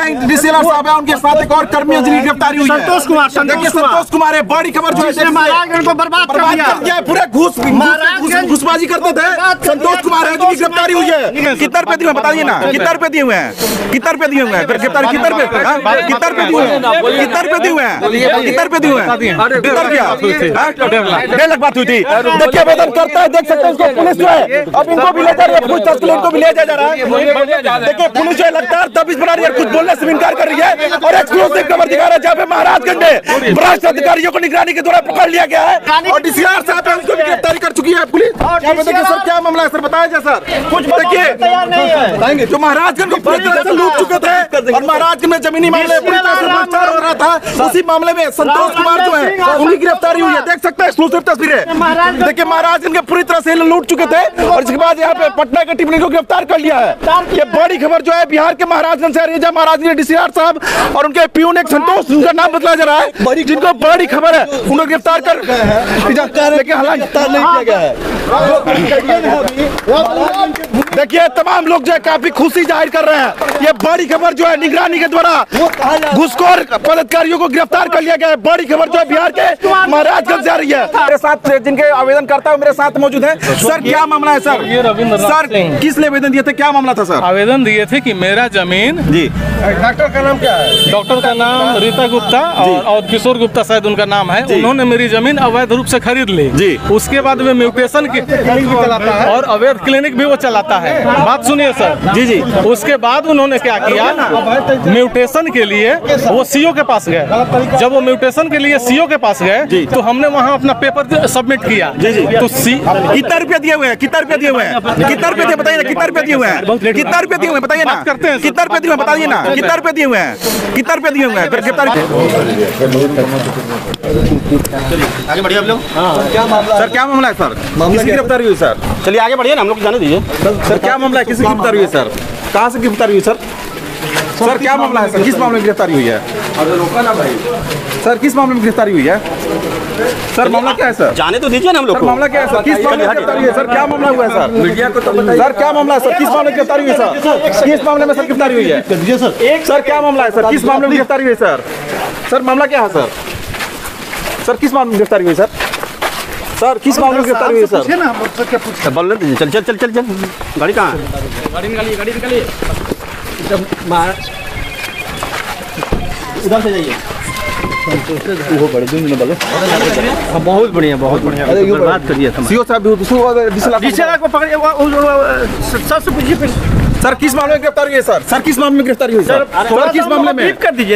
DCL साहब है, उनके साथ एक और कर्मी जिनकी गिरफ्तारी हुई है, संतोष कुमार है। बड़ी खबर जो है महाराजगंज को बर्बाद कर दिया, पूरे घूसबाजी करते थे। संतोष कुमार है जिनकी गिरफ्तारी हुई है। कितने रुपए दिए बताइए ना, कितने रुपए दिए हुए हैं, कितने रुपए दिए हुए हैं, गिरफ्तारी कितने रुपए दिए हुए हैं, कितने रुपए दिए हुए हैं, कितने रुपए दिए हुए हैं, 1.5 लाख बात हुई थी। देखिए आवेदन करता है, देख सकते हैं उसको पुलिस जो है अब इनको भी ले जा रही है, पूछताछ के लिए इनको भी ले जा रहा है। देखिए पुलिस जो है लगातार तबिश बना रही है, कुछ बोलने से इनकार कर रही है और एक्सक्लूसिव खबर दिखा रहा है जहाँ पे महाराजगंज में भ्रष्ट अधिकारियों को निगरानी के द्वारा पकड़ लिया गया है और डीसीआर साहब उनको भी गिरफ्तारी कर चुकी है पुलिस। देखिए सर क्या मामला है सर, बताया जाए सर कुछ। देखिए जो महाराजगंज को पूरी तरह से लूट चुके थे और महाराजगंज में जमीनी मामले पूरी तरह से प्रचार हो रहा था, उसी मामले में संतोष कुमार जो है उनकी गिरफ्तारी हुई है। देख सकते हैं एक्सक्लूसिव तस्वीरें। देखिए महाराजगंज के पूरी तरह से लूट चुके थे और इसके बाद यहाँ पे पटना के टीम ने को गिरफ्तार कर लिया है। ये बड़ी खबर जो है बिहार के महाराजगंज से आ रही है, जहाँ महाराजगंज डीसीआर साहब और उनके प्यून एक संतोष, उनका नाम बदला जा रहा है, जिनको बड़ी खबर है उनको गिरफ्तार कर, लेकिन हालांकि गिरफ्तार नहीं किया गया है। देखिए तमाम लोग जो है काफी खुशी जाहिर कर रहे हैं। ये बड़ी खबर जो है निगरानी के द्वारा घुसखोर पदाधिकारियों को गिरफ्तार कर लिया गया है। बड़ी खबर जो है बिहार के महाराजगंज से आ रही है। मेरे साथ जिनके आवेदन करता है मेरे साथ मौजूद है। सर क्या मामला है सर? ये रविंद्र सर किस लिए आवेदन दिए थे, क्या मामला था सर? आवेदन दिए थे कि मेरा जमीन जी। डॉक्टर का नाम क्या है? डॉक्टर का नाम रीता गुप्ता और किशोर गुप्ता शायद उनका नाम है। उन्होंने मेरी जमीन अवैध रूप से खरीद ली जी। उसके बाद में म्यूटेशन की चलाता है और अवैध क्लिनिक भी वो चलाता है। बात सुनिए सर। जी जी। उसके बाद उन्होंने क्या किया, म्यूटेशन के लिए वो सीओ के पास गए। जब वो म्यूटेशन के लिए सीओ के पास गए तो हमने वहाँ अपना पेपर सबमिट किया। जी जी। तो कितना रुपया दिए हुए हैं, कितना रुपया दिए हुए हैं, कितना रुपया दिए बताइए ना, कितना रुपया दिए हुए हैं, कितना रुपया दिए हुए बताइए ना, करते हैं कितना रुपया दिए हुए बताइए ना, कितना रुपया दिए हुए हैं, कितना रुपया दिए हुए हैं, फिर गिरफ्तारी। आगे बढ़िए आप लोग। क्या मामला सर, क्या मामला है सर? किसकी गिरफ्तारी हुई सर? चलिए आगे बढ़िए ना, हम लोग जाने दीजिए। सर क्या मामला है, किसकी गिरफ्तारी हुई सर? कहाँ से गिरफ्तारी हुई सर? सर क्या मामला है सर, किस मामले में गिरफ्तारी हुई है? सर किस मामले में गिरफ्तारी हुई है? सर मामला क्या है सर? जाने तो दीजिए ना हम लोग को। मामला क्या है सर, किस मामले में गिरफ्तारी हुई है सर? क्या मामला हुआ है सर? मीडिया को तो बताइए सर क्या मामला है सर, किस मामले में गिरफ्तारी हुई है सर? किस मामले में सर गिरफ्तारी हुई है? सर क्या मामला है सर, किस मामले में गिरफ्तारी हुई है सर? सर मामला क्या है सर? सर किस मामले में गिरफ्तारी हुई है सर? सर किस मामले में गिरफ्तारी हुई है सर? बोल रहे चल चल चल चल चल। गाड़ी कहाँ है? गाड़ी निकालिए, गाड़ी निकालिए। इधर से जाइए। वो बड़े दिन बोले बहुत बढ़िया, बहुत बढ़िया। बात करिए सीओ साहब को पकड़िए, सबसे पूछिए सर किस मामले में गिरफ्तारी हुई है सर? सर किस मामले में गिरफ्तारी हुई सर? किस मामले में कर दीजिए।